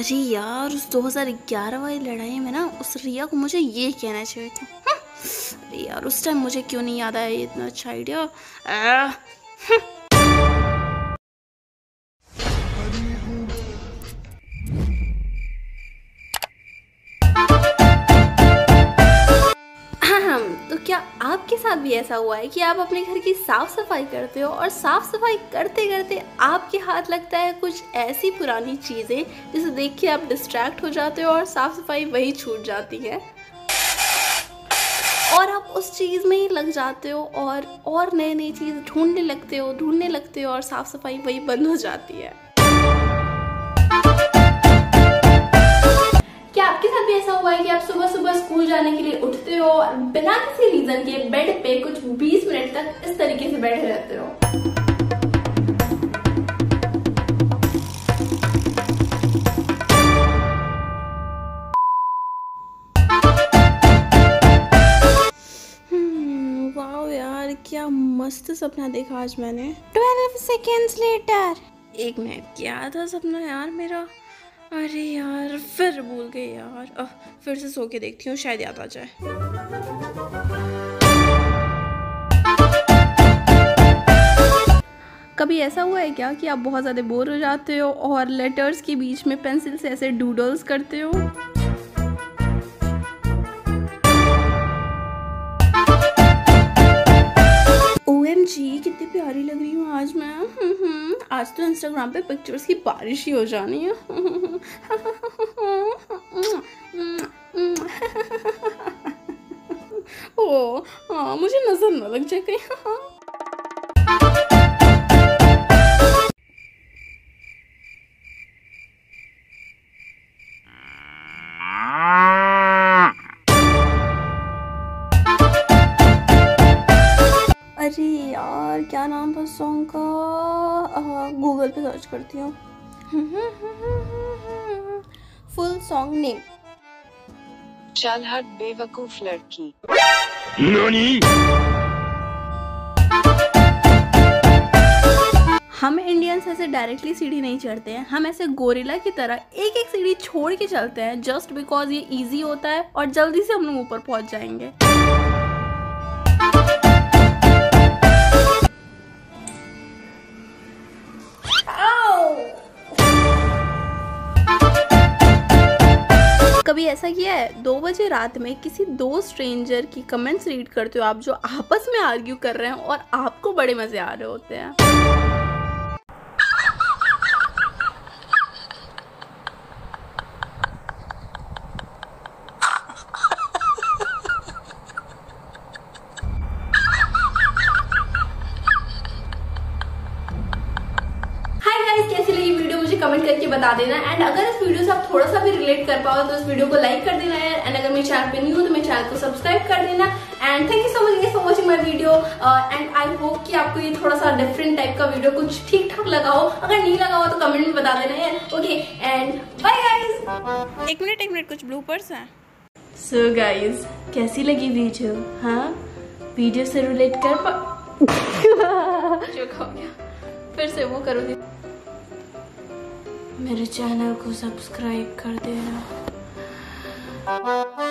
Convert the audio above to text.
अरे यार, उस 2011 वाली लड़ाई में ना उस रिया को मुझे ये कहना चाहिए था। अरे यार, उस टाइम मुझे क्यों नहीं याद आया ये इतना अच्छा आइडिया। तो क्या आपके साथ भी ऐसा हुआ है कि आप अपने घर की साफ सफाई करते हो और साफ सफाई करते करते आपके हाथ लगता है कुछ ऐसी पुरानी चीज़ें जिसे देख के आप डिस्ट्रैक्ट हो जाते हो और साफ सफाई वही छूट जाती है और आप उस चीज़ में ही लग जाते हो और नई नई चीज़ ढूंढने लगते हो और साफ सफाई वही बंद हो जाती है। क्या आपके साथ भी ऐसा हुआ है कि आप सुबह सुबह स्कूल जाने के लिए उठते हो और बिना किसी रीजन के बेड पे कुछ 20 मिनट तक इस तरीके से बैठे रहते हो? वाह यार, क्या मस्त सपना देखा आज मैंने। 12 seconds later। 1 मिनट, क्या था सपना यार मेरा? अरे यार, फिर भूल गई यार। फिर से सो के देखती हूँ, शायद याद आ जाए। कभी ऐसा हुआ है क्या कि आप बहुत ज़्यादा बोर हो जाते हो और लेटर्स के बीच में पेंसिल से ऐसे डूडल्स करते हो? OMG, कितनी प्यारी लग रही हूँ आज मैं। आज तो इंस्टाग्राम पे पिक्चर्स की बारिश ही हो जानी है। ओ हाँ, मुझे नजर न लग जाए कहीं। अरे यार, क्या नाम था सॉन्ग का? गूगल पे सर्च करती हूँ। Full song name. चल हट बेवकूफ लड़की। नानी? हम इंडियंस ऐसे डायरेक्टली सीढ़ी नहीं चढ़ते हैं, हम ऐसे गोरिल्ला की तरह एक एक सीढ़ी छोड़ के चलते हैं जस्ट बिकॉज ये इजी होता है और जल्दी से हम लोग ऊपर पहुंच जाएंगे। कभी ऐसा किया है 2 बजे रात में किसी 2 स्ट्रेंजर की कमेंट्स रीड करते हो आप, जो आपस में आर्ग्यू कर रहे हैं और आपको बड़े मजे आ रहे होते हैं? कैसी लगी वीडियो मुझे कमेंट करके बता देना। एंड अगर इस वीडियो से आप थोड़ा सा भी रिलेट कर पाओ तो इस वीडियो को लाइक कर देना यार। एंड अगर मेरे चैनल पे न्यू हो तो मेरे चैनल को सब्सक्राइब कर देना। And thank you so much for watching my video. And I hope कि आपको ये थोड़ा सा डिफरेंट टाइप का वीडियो कुछ ठीक ठाक लगा हो। अगर नहीं लगा हो तो कमेंट में बता देना यार। Okay, and bye guys. एक मिनट, कुछ ब्लूपर्स हैं। सो गाइज, कैसी लगी वीडियो? हाँ, वीडियो से रिलेट कर पा जो हो गया, फिर से वो करोगे। मेरे चैनल को सब्सक्राइब कर देना।